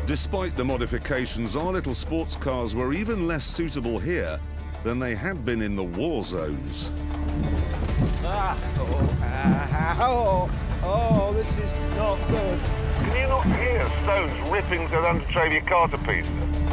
Despite the modifications, our little sports cars were even less suitable here than they had been in the war zones. Oh, this is not good. Can you not hear stones ripping the undertray of your car to pieces?